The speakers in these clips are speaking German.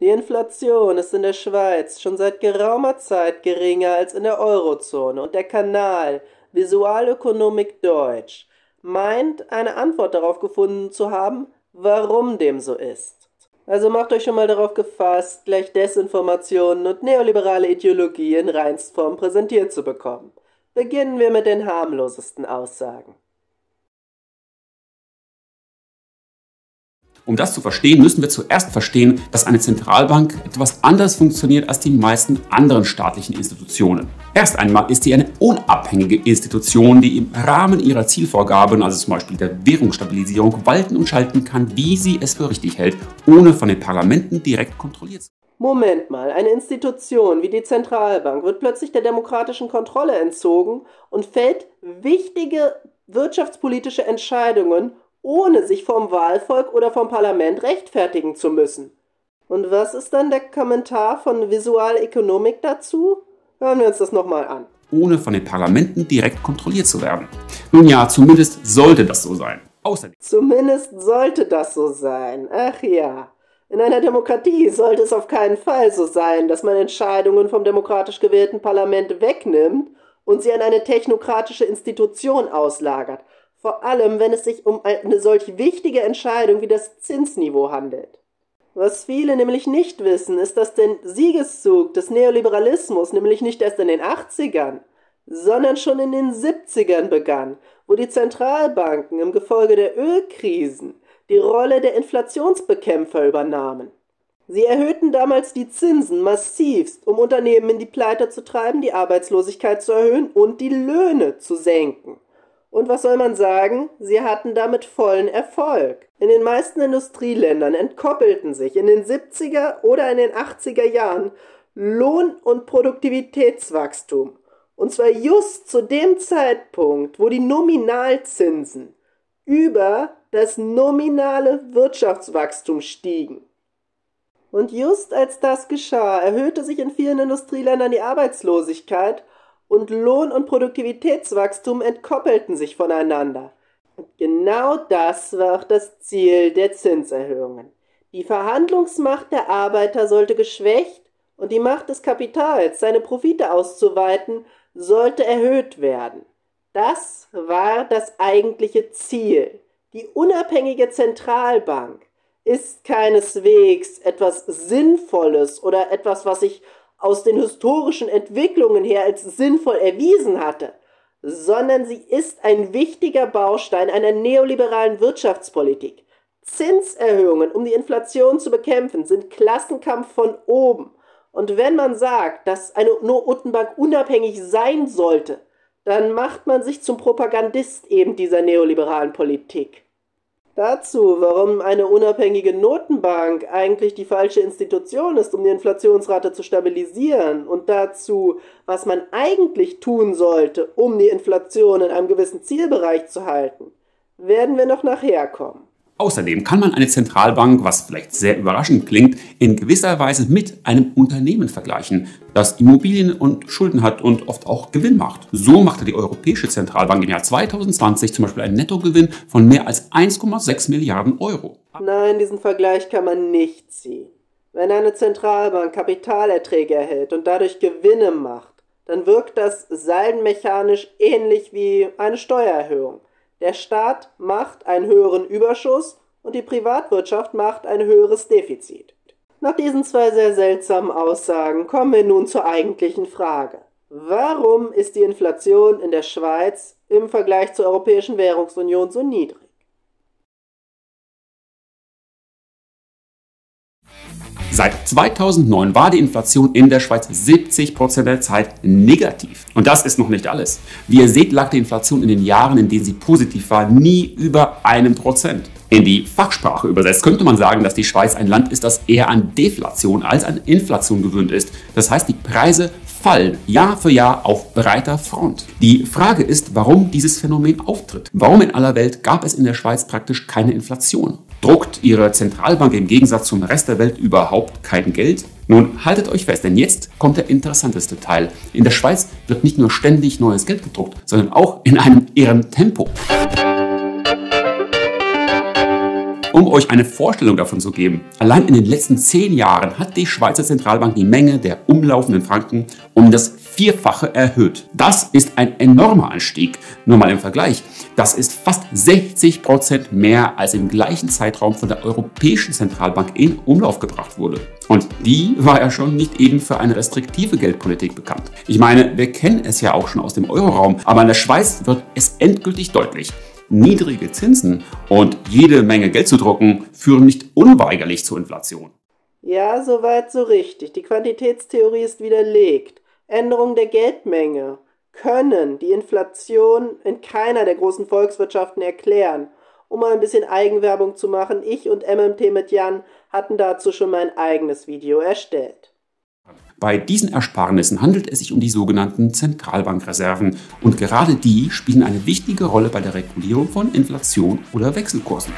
Die Inflation ist in der Schweiz schon seit geraumer Zeit geringer als in der Eurozone und der Kanal Visualökonomik Deutsch meint, eine Antwort darauf gefunden zu haben, warum dem so ist. Also macht euch schon mal darauf gefasst, gleich Desinformationen und neoliberale Ideologie in Reinstform präsentiert zu bekommen. Beginnen wir mit den harmlosesten Aussagen. Um das zu verstehen, müssen wir zuerst verstehen, dass eine Zentralbank etwas anders funktioniert als die meisten anderen staatlichen Institutionen. Erst einmal ist sie eine unabhängige Institution, die im Rahmen ihrer Zielvorgaben, also zum Beispiel der Währungsstabilisierung, walten und schalten kann, wie sie es für richtig hält, ohne von den Parlamenten direkt kontrolliert zu werden. Moment mal, eine Institution wie die Zentralbank wird plötzlich der demokratischen Kontrolle entzogen und fällt wichtige wirtschaftspolitische Entscheidungen, ohne sich vom Wahlvolk oder vom Parlament rechtfertigen zu müssen. Und was ist dann der Kommentar von Visualökonomik dazu? Hören wir uns das nochmal an. Ohne von den Parlamenten direkt kontrolliert zu werden. Nun ja, zumindest sollte das so sein. Außerdem. Zumindest sollte das so sein. Ach ja. In einer Demokratie sollte es auf keinen Fall so sein, dass man Entscheidungen vom demokratisch gewählten Parlament wegnimmt und sie an eine technokratische Institution auslagert. Vor allem, wenn es sich um eine solch wichtige Entscheidung wie das Zinsniveau handelt. Was viele nämlich nicht wissen, ist, dass der Siegeszug des Neoliberalismus nämlich nicht erst in den 80ern, sondern schon in den 70ern begann, wo die Zentralbanken im Gefolge der Ölkrisen die Rolle der Inflationsbekämpfer übernahmen. Sie erhöhten damals die Zinsen massivst, um Unternehmen in die Pleite zu treiben, die Arbeitslosigkeit zu erhöhen und die Löhne zu senken. Und was soll man sagen? Sie hatten damit vollen Erfolg. In den meisten Industrieländern entkoppelten sich in den 70er oder in den 80er Jahren Lohn- und Produktivitätswachstum. Und zwar just zu dem Zeitpunkt, wo die Nominalzinsen über das nominale Wirtschaftswachstum stiegen. Und just als das geschah, erhöhte sich in vielen Industrieländern die Arbeitslosigkeit und Lohn- und Produktivitätswachstum entkoppelten sich voneinander. Und genau das war auch das Ziel der Zinserhöhungen. Die Verhandlungsmacht der Arbeiter sollte geschwächt und die Macht des Kapitals, seine Profite auszuweiten, sollte erhöht werden. Das war das eigentliche Ziel. Die unabhängige Zentralbank ist keineswegs etwas Sinnvolles oder etwas, was sich aus den historischen Entwicklungen her als sinnvoll erwiesen hatte, sondern sie ist ein wichtiger Baustein einer neoliberalen Wirtschaftspolitik. Zinserhöhungen, um die Inflation zu bekämpfen, sind Klassenkampf von oben. Und wenn man sagt, dass eine Notenbank unabhängig sein sollte, dann macht man sich zum Propagandist eben dieser neoliberalen Politik. Dazu, warum eine unabhängige Notenbank eigentlich die falsche Institution ist, um die Inflationsrate zu stabilisieren, und dazu, was man eigentlich tun sollte, um die Inflation in einem gewissen Zielbereich zu halten, werden wir noch nachher kommen. Außerdem kann man eine Zentralbank, was vielleicht sehr überraschend klingt, in gewisser Weise mit einem Unternehmen vergleichen, das Immobilien und Schulden hat und oft auch Gewinn macht. So machte die Europäische Zentralbank im Jahr 2020 zum Beispiel einen Nettogewinn von mehr als 1,6 Milliarden Euro. Nein, diesen Vergleich kann man nicht ziehen. Wenn eine Zentralbank Kapitalerträge erhält und dadurch Gewinne macht, dann wirkt das saldenmechanisch ähnlich wie eine Steuererhöhung. Der Staat macht einen höheren Überschuss und die Privatwirtschaft macht ein höheres Defizit. Nach diesen zwei sehr seltsamen Aussagen kommen wir nun zur eigentlichen Frage. Warum ist die Inflation in der Schweiz im Vergleich zur Europäischen Währungsunion so niedrig? Seit 2009 war die Inflation in der Schweiz 70% der Zeit negativ. Und das ist noch nicht alles. Wie ihr seht, lag die Inflation in den Jahren, in denen sie positiv war, nie über 1%. In die Fachsprache übersetzt könnte man sagen, dass die Schweiz ein Land ist, das eher an Deflation als an Inflation gewöhnt ist. Das heißt, die Preise fallen Jahr für Jahr auf breiter Front. Die Frage ist, warum dieses Phänomen auftritt. Warum in aller Welt gab es in der Schweiz praktisch keine Inflation? Druckt ihre Zentralbank im Gegensatz zum Rest der Welt überhaupt kein Geld? Nun, haltet euch fest, denn jetzt kommt der interessanteste Teil. In der Schweiz wird nicht nur ständig neues Geld gedruckt, sondern auch in einem irren Tempo. Um euch eine Vorstellung davon zu geben, allein in den letzten 10 Jahren hat die Schweizer Zentralbank die Menge der umlaufenden Franken um das Vierfache erhöht. Das ist ein enormer Anstieg. Nur mal im Vergleich. Das ist fast 60% mehr, als im gleichen Zeitraum von der Europäischen Zentralbank in Umlauf gebracht wurde. Und die war ja schon nicht eben für eine restriktive Geldpolitik bekannt. Ich meine, wir kennen es ja auch schon aus dem Euroraum, aber in der Schweiz wird es endgültig deutlich. Niedrige Zinsen und jede Menge Geld zu drucken führen nicht unweigerlich zur Inflation. Ja, soweit so richtig. Die Quantitätstheorie ist widerlegt. Änderungen der Geldmenge können die Inflation in keiner der großen Volkswirtschaften erklären. Um mal ein bisschen Eigenwerbung zu machen, ich und MMT mit Jan hatten dazu schon mein eigenes Video erstellt. Bei diesen Ersparnissen handelt es sich um die sogenannten Zentralbankreserven und gerade die spielen eine wichtige Rolle bei der Regulierung von Inflation oder Wechselkursen.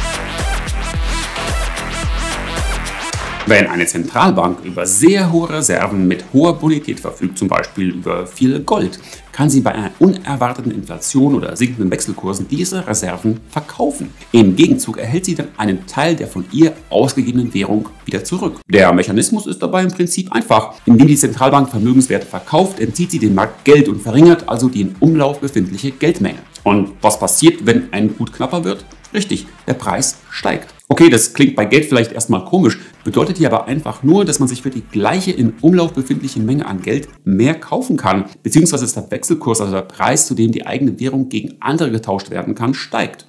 Wenn eine Zentralbank über sehr hohe Reserven mit hoher Bonität verfügt, zum Beispiel über viel Gold, kann sie bei einer unerwarteten Inflation oder sinkenden Wechselkursen diese Reserven verkaufen. Im Gegenzug erhält sie dann einen Teil der von ihr ausgegebenen Währung wieder zurück. Der Mechanismus ist dabei im Prinzip einfach. Indem die Zentralbank Vermögenswerte verkauft, entzieht sie dem Markt Geld und verringert also die in Umlauf befindliche Geldmenge. Und was passiert, wenn ein Gut knapper wird? Richtig, der Preis steigt. Okay, das klingt bei Geld vielleicht erstmal komisch, bedeutet hier aber einfach nur, dass man sich für die gleiche in Umlauf befindliche Menge an Geld mehr kaufen kann, beziehungsweise der Wechselkurs, also der Preis, zu dem die eigene Währung gegen andere getauscht werden kann, steigt.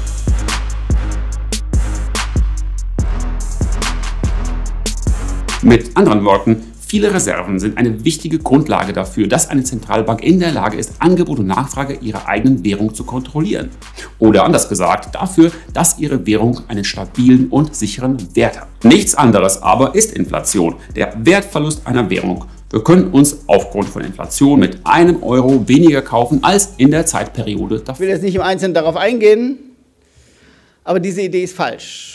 Mit anderen Worten, viele Reserven sind eine wichtige Grundlage dafür, dass eine Zentralbank in der Lage ist, Angebot und Nachfrage ihrer eigenen Währung zu kontrollieren. Oder anders gesagt, dafür, dass ihre Währung einen stabilen und sicheren Wert hat. Nichts anderes aber ist Inflation, der Wertverlust einer Währung. Wir können uns aufgrund von Inflation mit einem Euro weniger kaufen als in der Zeitperiode davor. Ich will jetzt nicht im Einzelnen darauf eingehen, aber diese Idee ist falsch.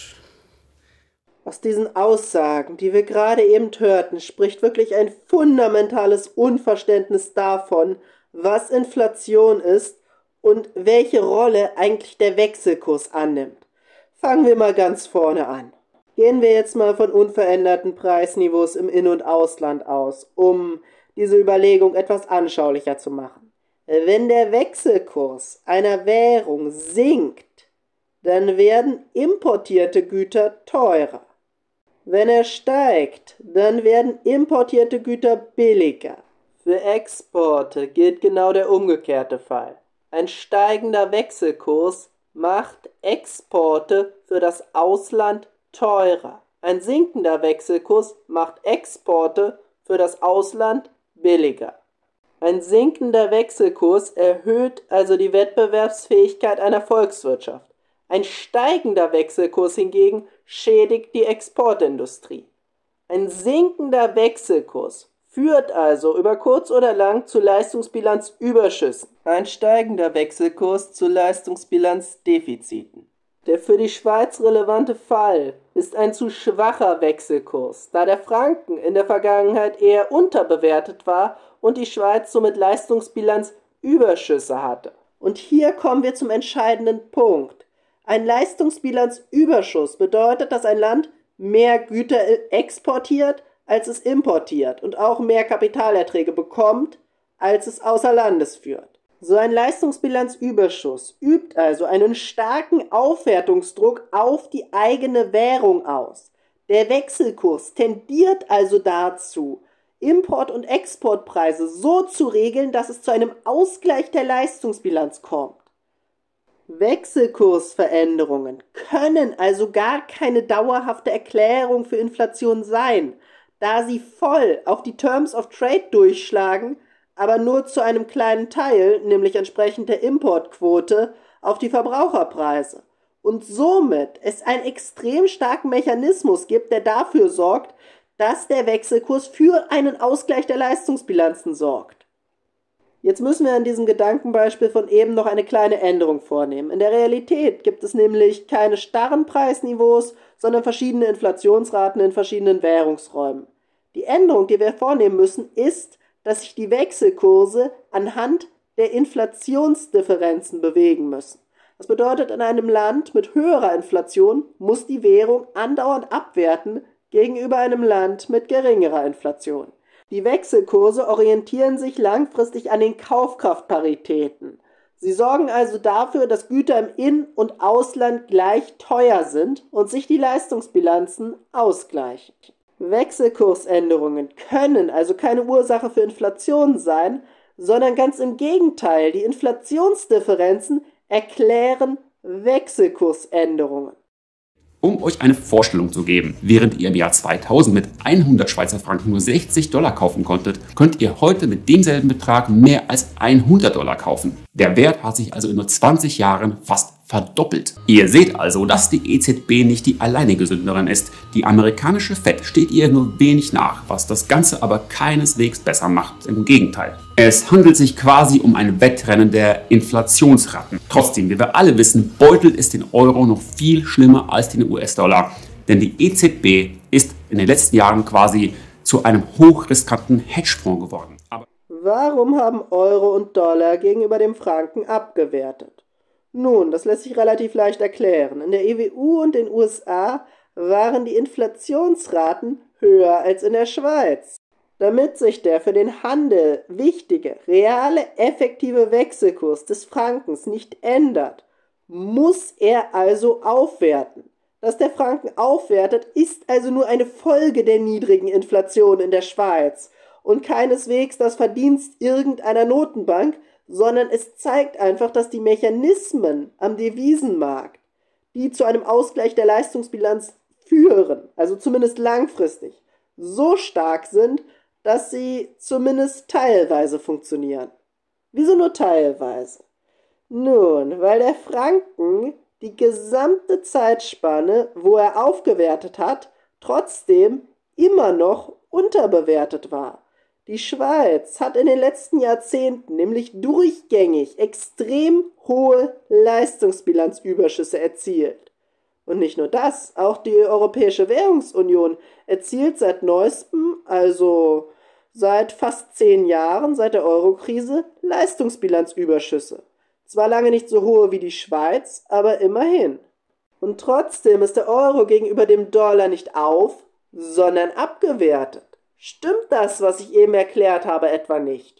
Aus diesen Aussagen, die wir gerade eben hörten, spricht wirklich ein fundamentales Unverständnis davon, was Inflation ist und welche Rolle eigentlich der Wechselkurs annimmt. Fangen wir mal ganz vorne an. Gehen wir jetzt mal von unveränderten Preisniveaus im In- und Ausland aus, um diese Überlegung etwas anschaulicher zu machen. Wenn der Wechselkurs einer Währung sinkt, dann werden importierte Güter teurer. Wenn er steigt, dann werden importierte Güter billiger. Für Exporte gilt genau der umgekehrte Fall. Ein steigender Wechselkurs macht Exporte für das Ausland teurer. Ein sinkender Wechselkurs macht Exporte für das Ausland billiger. Ein sinkender Wechselkurs erhöht also die Wettbewerbsfähigkeit einer Volkswirtschaft. Ein steigender Wechselkurs hingegen schädigt die Exportindustrie. Ein sinkender Wechselkurs führt also über kurz oder lang zu Leistungsbilanzüberschüssen. Ein steigender Wechselkurs zu Leistungsbilanzdefiziten. Der für die Schweiz relevante Fall ist ein zu schwacher Wechselkurs, da der Franken in der Vergangenheit eher unterbewertet war und die Schweiz somit Leistungsbilanzüberschüsse hatte. Und hier kommen wir zum entscheidenden Punkt. Ein Leistungsbilanzüberschuss bedeutet, dass ein Land mehr Güter exportiert, als es importiert und auch mehr Kapitalerträge bekommt, als es außer Landes führt. So ein Leistungsbilanzüberschuss übt also einen starken Aufwertungsdruck auf die eigene Währung aus. Der Wechselkurs tendiert also dazu, Import- und Exportpreise so zu regeln, dass es zu einem Ausgleich der Leistungsbilanz kommt. Wechselkursveränderungen können also gar keine dauerhafte Erklärung für Inflation sein, da sie voll auf die Terms of Trade durchschlagen, aber nur zu einem kleinen Teil, nämlich entsprechend der Importquote, auf die Verbraucherpreise. Und somit es einen extrem starken Mechanismus gibt, der dafür sorgt, dass der Wechselkurs für einen Ausgleich der Leistungsbilanzen sorgt. Jetzt müssen wir an diesem Gedankenbeispiel von eben noch eine kleine Änderung vornehmen. In der Realität gibt es nämlich keine starren Preisniveaus, sondern verschiedene Inflationsraten in verschiedenen Währungsräumen. Die Änderung, die wir vornehmen müssen, ist, dass sich die Wechselkurse anhand der Inflationsdifferenzen bewegen müssen. Das bedeutet, in einem Land mit höherer Inflation muss die Währung andauernd abwerten gegenüber einem Land mit geringerer Inflation. Die Wechselkurse orientieren sich langfristig an den Kaufkraftparitäten. Sie sorgen also dafür, dass Güter im In- und Ausland gleich teuer sind und sich die Leistungsbilanzen ausgleichen. Wechselkursänderungen können also keine Ursache für Inflation sein, sondern ganz im Gegenteil, die Inflationsdifferenzen erklären Wechselkursänderungen. Um euch eine Vorstellung zu geben, während ihr im Jahr 2000 mit 100 Schweizer Franken nur 60 Dollar kaufen konntet, könnt ihr heute mit demselben Betrag mehr als 100 Dollar kaufen. Der Wert hat sich also in nur 20 Jahren fast verdoppelt. Ihr seht also, dass die EZB nicht die alleinige Sünderin ist. Die amerikanische Fed steht ihr nur wenig nach, was das Ganze aber keineswegs besser macht. Im Gegenteil. Es handelt sich quasi um ein Wettrennen der Inflationsraten. Trotzdem, wie wir alle wissen, beutelt es den Euro noch viel schlimmer als den US-Dollar. Denn die EZB ist in den letzten Jahren quasi zu einem hochriskanten Hedgefonds geworden. Warum haben Euro und Dollar gegenüber dem Franken abgewertet? Nun, das lässt sich relativ leicht erklären. In der EWU und den USA waren die Inflationsraten höher als in der Schweiz. Damit sich der für den Handel wichtige, reale, effektive Wechselkurs des Frankens nicht ändert, muss er also aufwerten. Dass der Franken aufwertet, ist also nur eine Folge der niedrigen Inflation in der Schweiz und keineswegs das Verdienst irgendeiner Notenbank, sondern es zeigt einfach, dass die Mechanismen am Devisenmarkt, die zu einem Ausgleich der Leistungsbilanz führen, also zumindest langfristig, so stark sind, dass sie zumindest teilweise funktionieren. Wieso nur teilweise? Nun, weil der Franken die gesamte Zeitspanne, wo er aufgewertet hat, trotzdem immer noch unterbewertet war. Die Schweiz hat in den letzten Jahrzehnten nämlich durchgängig extrem hohe Leistungsbilanzüberschüsse erzielt. Und nicht nur das, auch die Europäische Währungsunion erzielt seit neuestem, also seit fast 10 Jahren, seit der Eurokrise, Leistungsbilanzüberschüsse. Zwar lange nicht so hohe wie die Schweiz, aber immerhin. Und trotzdem ist der Euro gegenüber dem Dollar nicht auf, sondern abgewertet. Stimmt das, was ich eben erklärt habe, etwa nicht?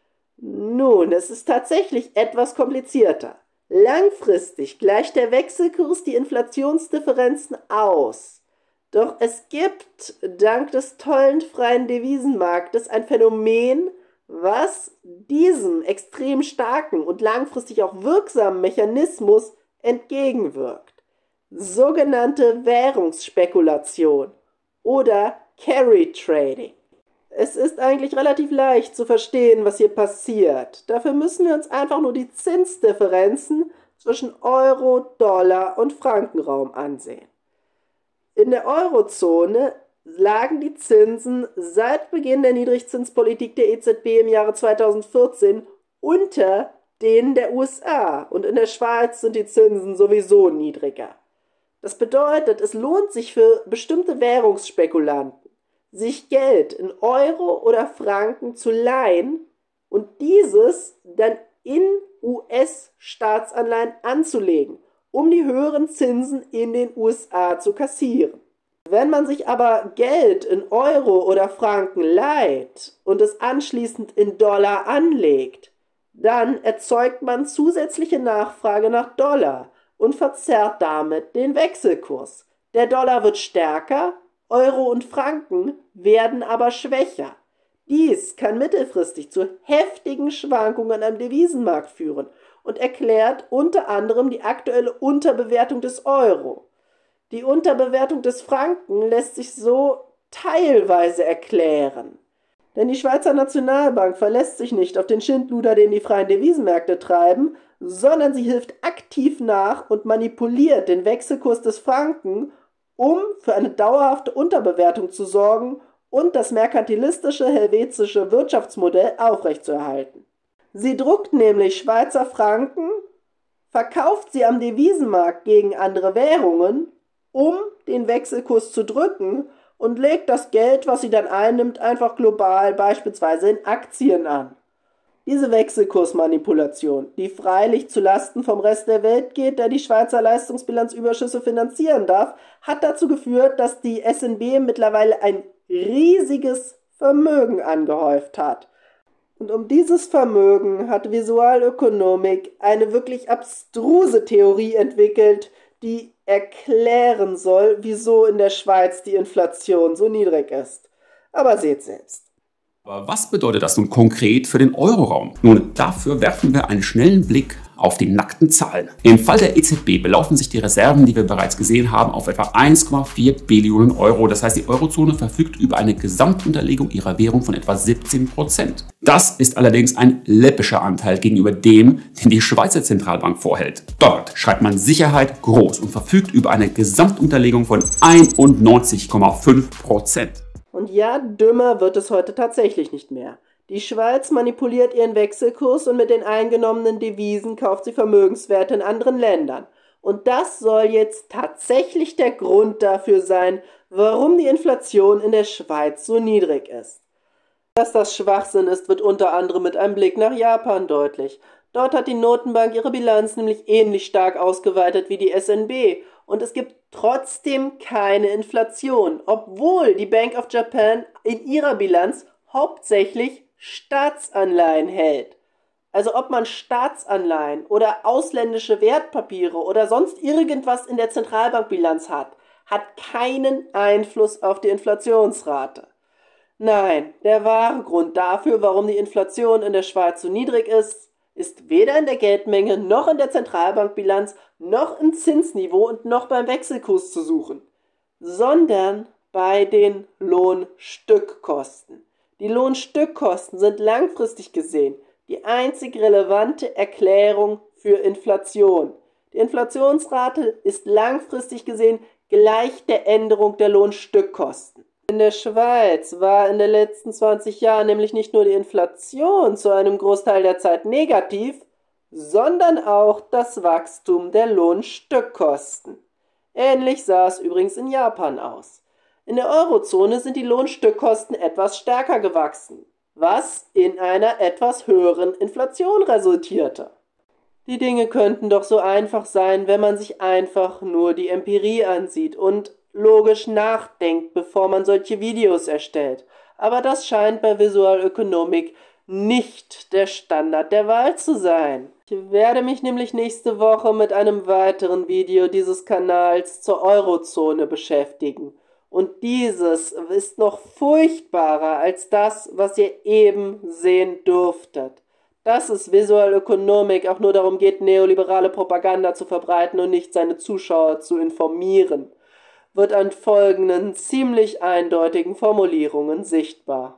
Nun, es ist tatsächlich etwas komplizierter. Langfristig gleicht der Wechselkurs die Inflationsdifferenzen aus. Doch es gibt, dank des tollen freien Devisenmarktes, ein Phänomen, was diesem extrem starken und langfristig auch wirksamen Mechanismus entgegenwirkt. Sogenannte Währungsspekulation oder Carry Trading. Es ist eigentlich relativ leicht zu verstehen, was hier passiert. Dafür müssen wir uns einfach nur die Zinsdifferenzen zwischen Euro, Dollar und Frankenraum ansehen. In der Eurozone lagen die Zinsen seit Beginn der Niedrigzinspolitik der EZB im Jahre 2014 unter denen der USA und in der Schweiz sind die Zinsen sowieso niedriger. Das bedeutet, es lohnt sich für bestimmte Währungsspekulanten, sich Geld in Euro oder Franken zu leihen und dieses dann in US-Staatsanleihen anzulegen, um die höheren Zinsen in den USA zu kassieren. Wenn man sich aber Geld in Euro oder Franken leiht und es anschließend in Dollar anlegt, dann erzeugt man zusätzliche Nachfrage nach Dollar und verzerrt damit den Wechselkurs. Der Dollar wird stärker, Euro und Franken werden aber schwächer. Dies kann mittelfristig zu heftigen Schwankungen am Devisenmarkt führen und erklärt unter anderem die aktuelle Unterbewertung des Euro. Die Unterbewertung des Franken lässt sich so teilweise erklären. Denn die Schweizer Nationalbank verlässt sich nicht auf den Schindluder, den die freien Devisenmärkte treiben, sondern sie hilft aktiv nach und manipuliert den Wechselkurs des Franken, um für eine dauerhafte Unterbewertung zu sorgen und das merkantilistische helvetische Wirtschaftsmodell aufrechtzuerhalten. Sie druckt nämlich Schweizer Franken, verkauft sie am Devisenmarkt gegen andere Währungen, um den Wechselkurs zu drücken und legt das Geld, was sie dann einnimmt, einfach global beispielsweise in Aktien an. Diese Wechselkursmanipulation, die freilich zu Lasten vom Rest der Welt geht, der die Schweizer Leistungsbilanzüberschüsse finanzieren darf, hat dazu geführt, dass die SNB mittlerweile ein riesiges Vermögen angehäuft hat. Und um dieses Vermögen hat Visualökonomik eine wirklich abstruse Theorie entwickelt, die erklären soll, wieso in der Schweiz die Inflation so niedrig ist. Aber seht selbst. Aber was bedeutet das nun konkret für den Euroraum? Nun, dafür werfen wir einen schnellen Blick auf die nackten Zahlen. Im Fall der EZB belaufen sich die Reserven, die wir bereits gesehen haben, auf etwa 1,4 Billionen Euro. Das heißt, die Eurozone verfügt über eine Gesamtunterlegung ihrer Währung von etwa 17%. Das ist allerdings ein läppischer Anteil gegenüber dem, den die Schweizer Zentralbank vorhält. Dort schreibt man Sicherheit groß und verfügt über eine Gesamtunterlegung von 91,5%. Und ja, dümmer wird es heute tatsächlich nicht mehr. Die Schweiz manipuliert ihren Wechselkurs und mit den eingenommenen Devisen kauft sie Vermögenswerte in anderen Ländern. Und das soll jetzt tatsächlich der Grund dafür sein, warum die Inflation in der Schweiz so niedrig ist. Dass das Schwachsinn ist, wird unter anderem mit einem Blick nach Japan deutlich. Dort hat die Notenbank ihre Bilanz nämlich ähnlich stark ausgeweitet wie die SNB. Und es gibt trotzdem keine Inflation, obwohl die Bank of Japan in ihrer Bilanz hauptsächlich Staatsanleihen hält. Also ob man Staatsanleihen oder ausländische Wertpapiere oder sonst irgendwas in der Zentralbankbilanz hat, hat keinen Einfluss auf die Inflationsrate. Nein, der wahre Grund dafür, warum die Inflation in der Schweiz so niedrig ist weder in der Geldmenge noch in der Zentralbankbilanz noch im Zinsniveau und noch beim Wechselkurs zu suchen, sondern bei den Lohnstückkosten. Die Lohnstückkosten sind langfristig gesehen die einzig relevante Erklärung für Inflation. Die Inflationsrate ist langfristig gesehen gleich der Änderung der Lohnstückkosten. In der Schweiz war in den letzten 20 Jahren nämlich nicht nur die Inflation zu einem Großteil der Zeit negativ, sondern auch das Wachstum der Lohnstückkosten. Ähnlich sah es übrigens in Japan aus. In der Eurozone sind die Lohnstückkosten etwas stärker gewachsen, was in einer etwas höheren Inflation resultierte. Die Dinge könnten doch so einfach sein, wenn man sich einfach nur die Empirie ansieht und logisch nachdenkt, bevor man solche Videos erstellt. Aber das scheint bei Visualökonomik nicht der Standard der Wahl zu sein. Ich werde mich nämlich nächste Woche mit einem weiteren Video dieses Kanals zur Eurozone beschäftigen. Und dieses ist noch furchtbarer als das, was ihr eben sehen durftet. Dass es Visualökonomik auch nur darum geht, neoliberale Propaganda zu verbreiten und nicht seine Zuschauer zu informieren, wird an folgenden ziemlich eindeutigen Formulierungen sichtbar.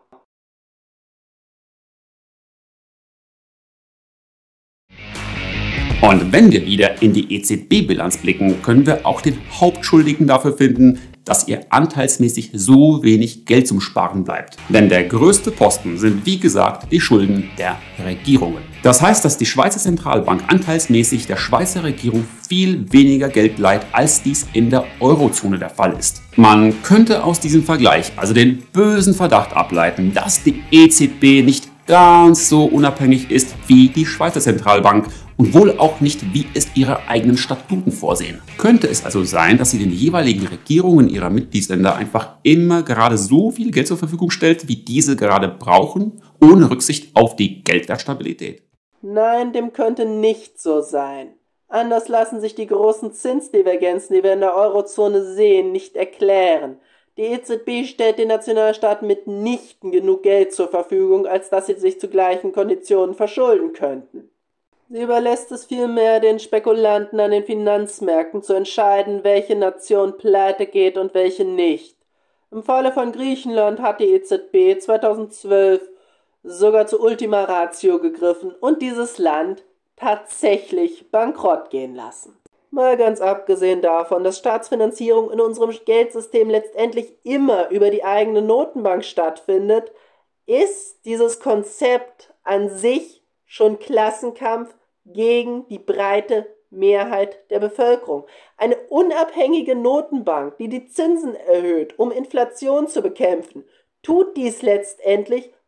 Und wenn wir wieder in die EZB-Bilanz blicken, können wir auch den Hauptschuldigen dafür finden, dass ihr anteilsmäßig so wenig Geld zum Sparen bleibt. Denn der größte Posten sind, wie gesagt, die Schulden der Regierungen. Das heißt, dass die Schweizer Zentralbank anteilsmäßig der Schweizer Regierung viel weniger Geld leiht, als dies in der Eurozone der Fall ist. Man könnte aus diesem Vergleich also den bösen Verdacht ableiten, dass die EZB nicht ganz so unabhängig ist wie die Schweizer Zentralbank und wohl auch nicht, wie es ihre eigenen Statuten vorsehen. Könnte es also sein, dass sie den jeweiligen Regierungen ihrer Mitgliedsländer einfach immer gerade so viel Geld zur Verfügung stellt, wie diese gerade brauchen, ohne Rücksicht auf die Geldwertstabilität? Nein, dem könnte nicht so sein. Anders lassen sich die großen Zinsdivergenzen, die wir in der Eurozone sehen, nicht erklären. Die EZB stellt den Nationalstaaten mitnichten genug Geld zur Verfügung, als dass sie sich zu gleichen Konditionen verschulden könnten. Sie überlässt es vielmehr den Spekulanten an den Finanzmärkten zu entscheiden, welche Nation pleite geht und welche nicht. Im Falle von Griechenland hat die EZB 2012 sogar zur Ultima Ratio gegriffen und dieses Land tatsächlich bankrott gehen lassen. Mal ganz abgesehen davon, dass Staatsfinanzierung in unserem Geldsystem letztendlich immer über die eigene Notenbank stattfindet, ist dieses Konzept an sich schon Klassenkampf gegen die breite Mehrheit der Bevölkerung. Eine unabhängige Notenbank, die die Zinsen erhöht, um Inflation zu bekämpfen, tut dies letztendlich,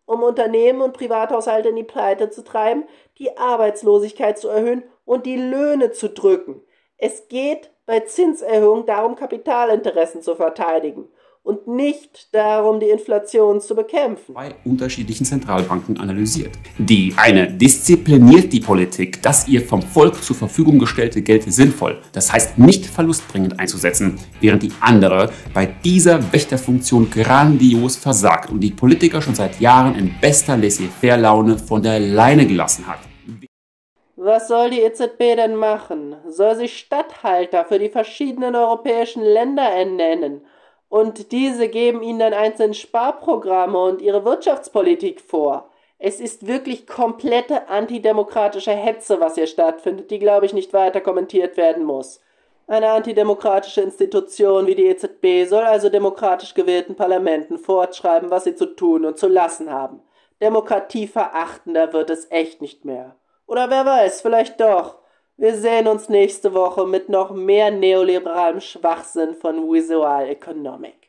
um Unternehmen und Privathaushalte in die Pleite zu treiben, die Arbeitslosigkeit zu erhöhen und die Löhne zu drücken. Es geht bei Zinserhöhungen darum, Kapitalinteressen zu verteidigen und nicht darum, die Inflation zu bekämpfen. Bei unterschiedlichen Zentralbanken analysiert. Die eine diszipliniert die Politik, das ihr vom Volk zur Verfügung gestellte Geld sinnvoll, das heißt nicht verlustbringend einzusetzen, während die andere bei dieser Wächterfunktion grandios versagt und die Politiker schon seit Jahren in bester Laissez-faire-Laune von der Leine gelassen hat. Was soll die EZB denn machen? Soll sie Statthalter für die verschiedenen europäischen Länder ernennen? Und diese geben ihnen dann einzelne Sparprogramme und ihre Wirtschaftspolitik vor. Es ist wirklich komplette antidemokratische Hetze, was hier stattfindet, die, glaube ich, nicht weiter kommentiert werden muss. Eine antidemokratische Institution wie die EZB soll also demokratisch gewählten Parlamenten fortschreiben, was sie zu tun und zu lassen haben. Demokratieverachtender wird es echt nicht mehr. Oder wer weiß, vielleicht doch. Wir sehen uns nächste Woche mit noch mehr neoliberalem Schwachsinn von Visual Economic.